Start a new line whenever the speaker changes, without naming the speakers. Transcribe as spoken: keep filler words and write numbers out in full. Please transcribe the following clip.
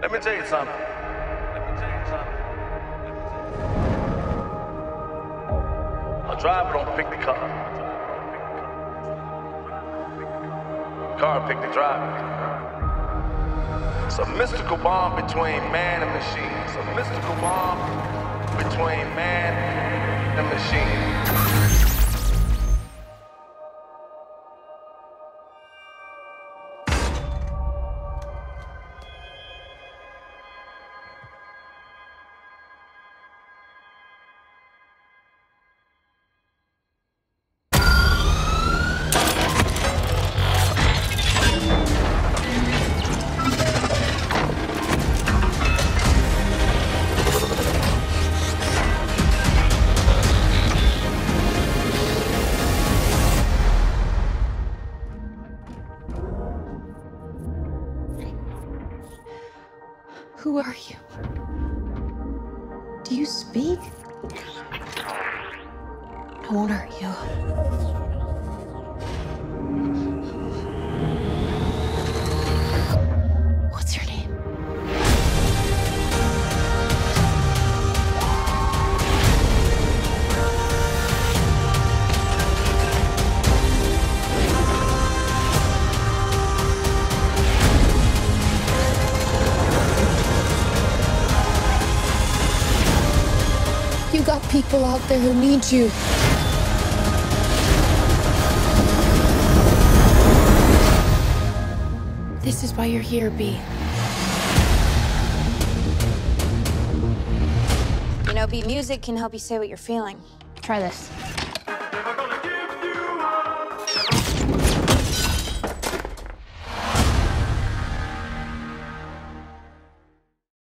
Let me tell you something. Let me tell you something. A driver don't pick the car. Car pick the driver. It's a mystical bond between man and machine. It's a mystical bond between man and machine.
Who are you? Do you speak? I won't hurt you. What's your name? You got people out there who need you. This is why you're here, B.
You know, beat music can help you say what you're feeling.
Try this.